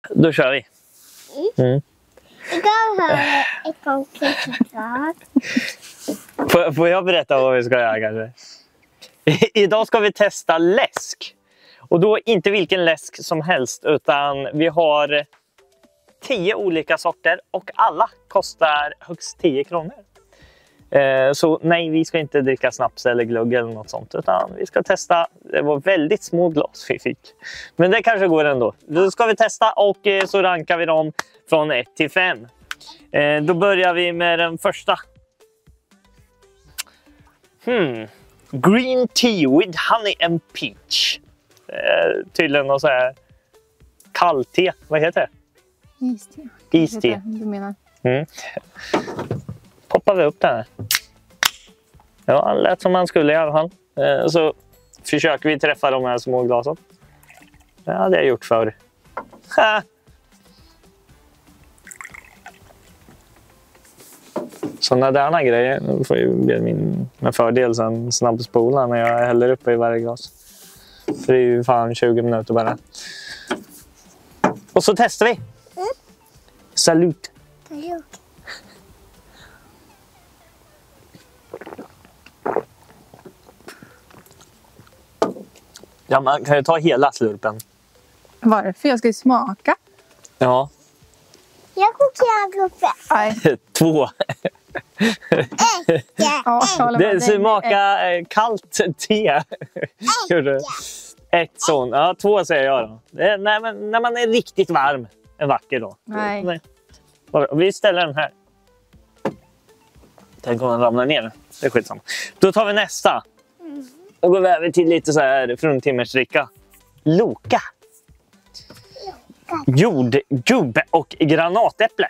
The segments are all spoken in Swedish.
Då kör vi. Mm. Jag har ett konkret förslag. Får jag berätta vad vi ska göra kanske? Idag ska vi testa läsk. Och då inte vilken läsk som helst, utan vi har 10 olika sorter och alla kostar högst 10 kronor. Så nej, vi ska inte dricka snaps eller glögg eller något sånt, utan vi ska testa. Det var väldigt små glas vi fick, men det kanske går ändå. Då ska vi testa och så rankar vi dem från 1 till 5. Då börjar vi med den första. Green tea with honey and peach. Tydligen något så här kallte. Vad heter det? Iste. Iste. Du menar? Poppar vi upp den här. Ja, lät som man skulle i alla fall. Så försöker vi träffa de här små glasen. Ja, det har jag gjort förr. Sådana där grejer får ju bli min med fördel sen snabbspola när jag häller upp i varje glas. För det är ju fan 20 minuter bara. Och så testar vi. Salut. Salut. Ja, man kan ju ta hela slurpen. Varför? Jag ska ju smaka. Ja. Jag kokar uppe. Nej. 2. Ja, Det smakar kallt te. 1 sån. Ja, 2 säger jag då. Det är när man är riktigt varm. En vacker då. Nej. Vi ställer den här. Den kommer ramla ner. Det är skitsamma. Då tar vi nästa. Då går vi över till lite så här fruntimmersdricka. Loka. Jordgubb och granatäpple.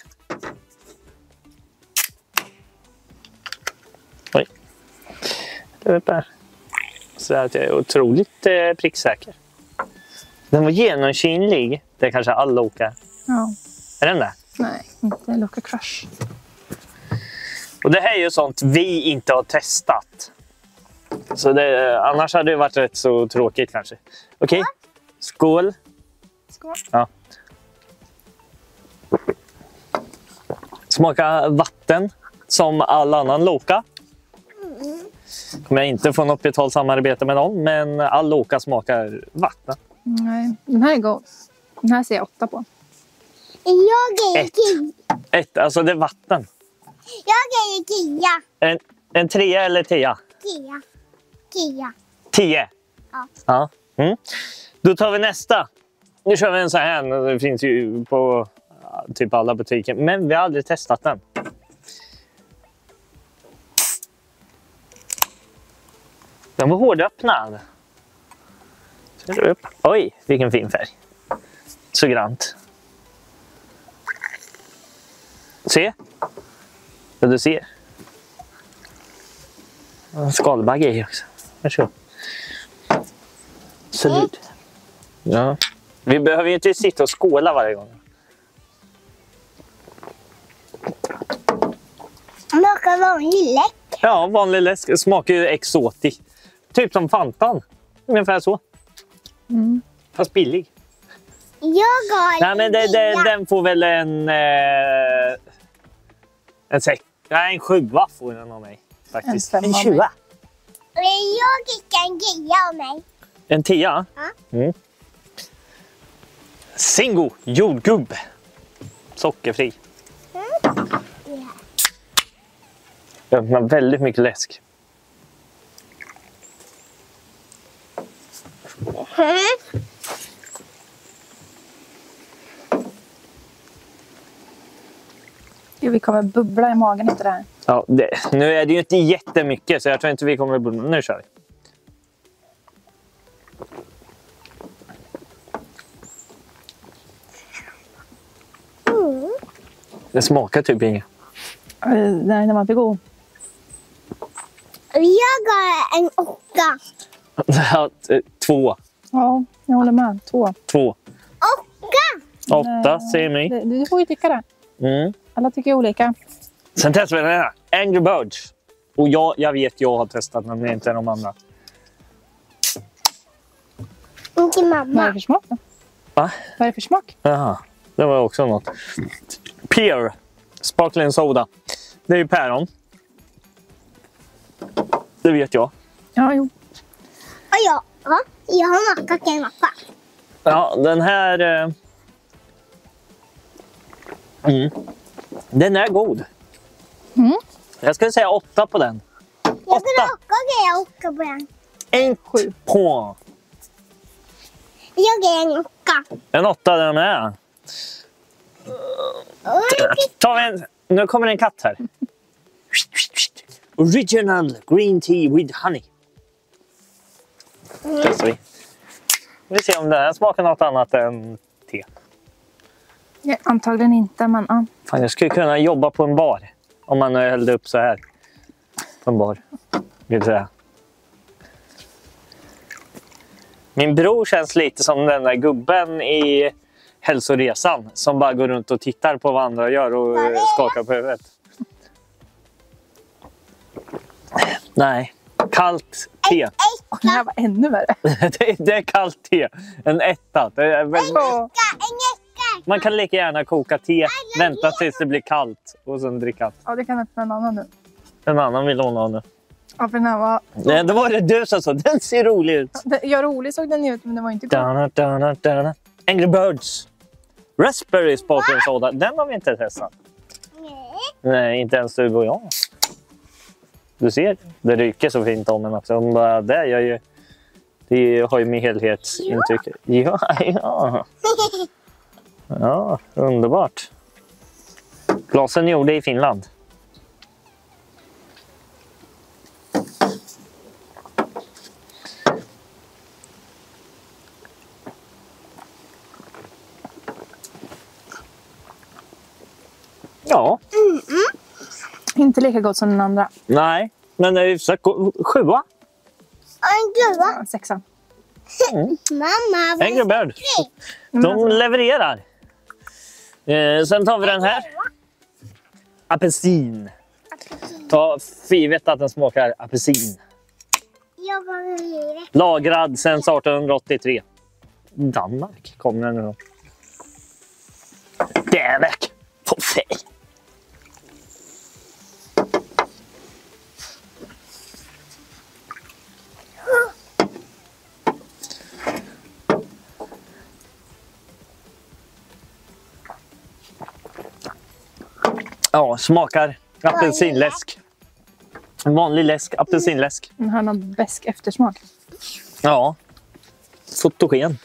Oj. Det är uppe. Så att jag är otroligt pricksäker. Den var genomskinlig. Det är kanske all Loka. Ja. Är den där? Nej, inte Loka Crush. Och det här är ju sånt vi inte har testat. Så annars hade det varit rätt så tråkigt kanske. Okej. Skål. Skål. Ja. Smaka vatten som all annan Loka. Kommer jag inte få något betalt samarbete med dem, men all Loka smakar vatten. Nej, den här är god. Den här ser jag 8 på. Jag är 10. 1, alltså det är vatten. Jag är 10. En 3 eller 10? 10. 10? Ja. Ja. Då tar vi nästa. Nu kör vi en sån här. Det finns ju på typ alla butiker. Men vi har aldrig testat den. Den var hårdöppnad. Ser du upp? Oj, vilken fin färg. Så grant. Se. Ja, du ser. En skalbagge i också. Varsågod. Salut. Ja. Vi behöver ju inte sitta och skåla varje gång. Smakar vanlig läsk. Ja, vanlig läsk smakar ju exotisk. Typ som Fantan. Ungefär så. Fast billig. Jag har Nej, men den får väl en 6. Nej, en 7 får den av mig. Faktiskt. En 5 En av 20. mig. Jag fick en 10 av mig. En 10. Ja. Zingo, jordgubb. Sockerfri. Jag öppnar väldigt mycket läsk. Gud, vi kommer bubbla i magen efter det här. Ja, nu är det ju inte jättemycket, så jag tror inte vi kommer bubbla. Nu kör vi. Det smakar typ inget. Nej, den var inte god. Jag har en 8. 2. Ja, jag håller med. 2. 2. 8. 8 säger mig. Du får ju tycka det. Alla tycker olika. Sen testar vi den här. Angry Birds. Och jag vet, jag har testat den, men inte de andra. Inte Vad är det mamma. för smak då? Va? Vad är det för smak? Jaha. Det var också något. Pear. Sparkling soda. Det är ju päron. Det vet jag. Ja, jo. Och jag har mackat en macka. Ja, den här... Den är god. Mm. Jag skulle säga 8 på den. Jag skulle också åka på den. En 7. på. Jag är en åka. En 8 den är. Ta en. Nu kommer en katt här. Original green tea with honey. Testar vi. Vi ser om det här smakar något annat än te. Ja, antagligen inte, men ja. Fan, jag skulle kunna jobba på en bar. Om man hällde upp så här. På en bar. Vill säga. Min bror känns lite som den där gubben i hälsoresan. Som bara går runt och tittar på vad andra gör och skakar på huvudet. Nej, kallt te. Det här var ännu värre. Det är kallt te. En 1. Det är väldigt... Man kan lika gärna koka te, vänta tills det blir kallt och sen dricka. Ja, det kan öppna en annan nu. En annan vill hon ha nu. Ja, för den här var... Nej, det var det du som sa. Den ser rolig ut. Ja, rolig såg den ut, men den var inte god. Dana. Angry Birds. Raspberry sparkling soda. Den har vi inte testat. Nej, inte ens du och jag. Du ser, det ryker så fint om den också. Bara det gör ju... Det har ju med helhetsintryck. Ja. Ja, underbart. Glasen gjorde i Finland. Ja. Inte lika gott som den andra. Nej, men det är ju 7. En gubbe. Ja, 6. Mamma. Angry Bird. De levererar. Sen tar vi den här. Apelsin. Ta fivet att den smakar apelsin. Jag har livet. Lagrad sedan 1883. Danmark kommer den nu då. Danmark. På fej. Ja, smakar apelsinläsk. En vanlig läsk, apelsinläsk. Den har någon besk eftersmak. Ja. Fotogen.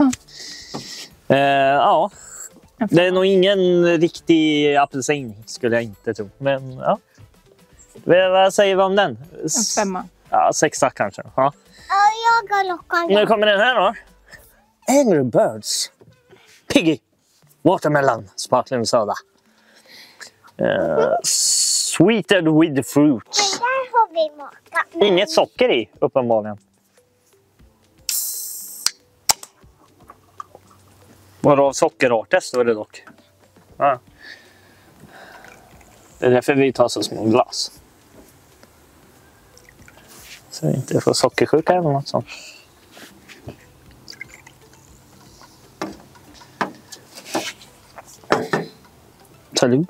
Ja. Det är nog ingen riktig apelsin skulle jag inte tro. Men ja. Vad säger vi om den? En 5. Ja, 6 kanske. Ja. Jag har lockat. Nu kommer den här då. Angry Birds. Piggy. Watermelon. Sparkling soda. Sweetened with fruits. Där har vi makat. Inget socker i, uppenbarligen. Varav sockerarter står det dock. Ja. Det är därför vi tar så små glas. Så vi inte får sockersjuka eller något sånt. Salut.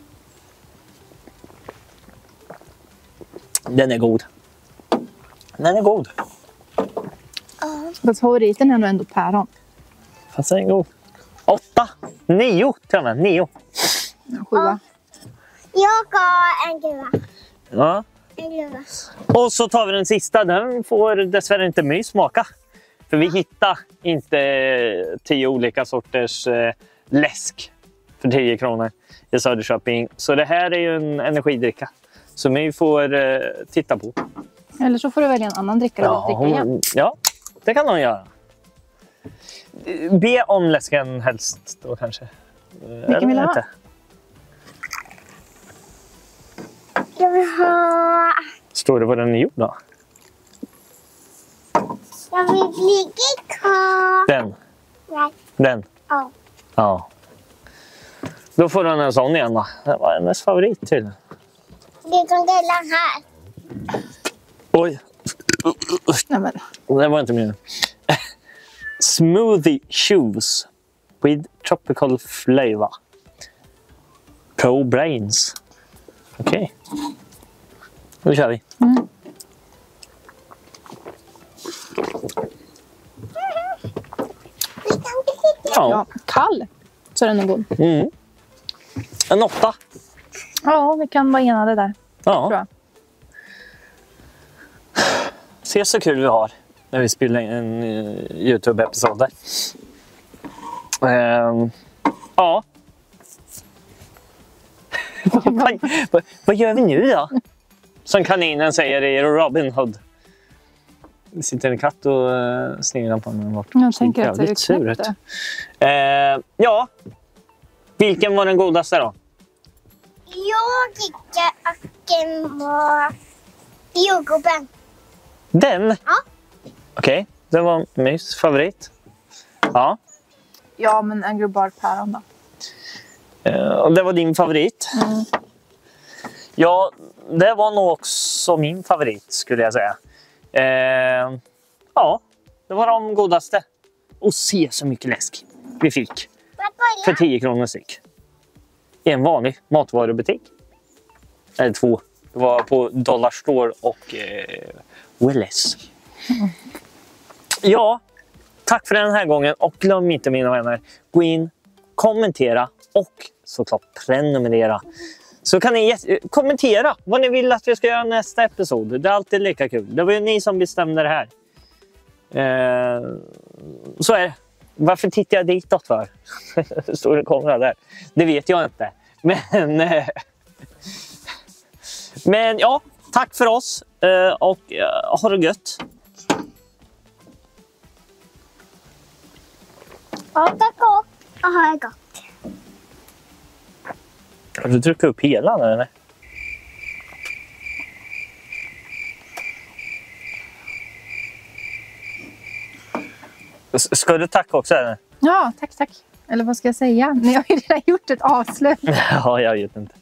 Den är god. Den är god. Fast favoriten är nog ändå päron. Fast den är god. 8. 9 till och med. 9. 7. Jag har en gubbe. Ja. En gubbe. Och så tar vi den sista. Den får dessvärre inte My smaka. För vi hittar inte 10 olika sorters läsk för 10 kronor i Söderköping. Så det här är ju en energidricka. Så My får titta på. Eller så får du välja en annan dricka eller dricka igen. Ja, det kan hon göra. Be om läsken helst då kanske. Vilken vill du ha? Jag vill ha... Står det vad den är gjord då? Jag vill bli kvar. Den. Nej. Den. Ja. Ja. Då får den en sån igen då. Det var hennes favorit tydligen. Det kan dela här. Oj. Nej, men. Det var inte min. Smoothie shoes with tropical flavor. Pro brains. Okej. Då kör vi. Ja, kall. Så är den nog god. En 8. Ja, vi kan vara enade där. Tror Ja. jag. Se så kul vi har när vi spelar in en YouTube-episod där. Ja. Vad gör vi nu då? Som kaninen säger i Robin Hood. Det sitter en katt och sneglar på den bort. Jag tänker att det är Jävligt surt. knäppt. Ja. Vilken var den godaste då? Jag tycker att den var jordgubben. Den? Ja. Okej, det var Mys favorit. Ja. Ja, men en global päron då. Och det var din favorit. Ja, det var nog också min favorit skulle jag säga. Ja, det var de godaste. Och se så mycket läsk vi fick för 10 kronor styck. I en vanlig matvarubutik. Eller 2. Det var på Dollar Store och Willys. Ja, tack för den här gången. Och glöm inte mina vänner. Gå in, kommentera och såklart prenumerera. Så kan ni kommentera vad ni vill att vi ska göra nästa episod. Det är alltid lika kul. Det var ju ni som bestämde det här. Så är det. Varför tittar jag ditåt för? Står en kamera där. Det vet jag inte. Men ja, tack för oss. Och ha det gött. Ja, tack och ha det gott. Har du druckit upp hela nu eller? Ska du tacka också eller? Ja, tack. Eller vad ska jag säga? Ni har ju redan gjort ett avslut. Ja, jag vet inte.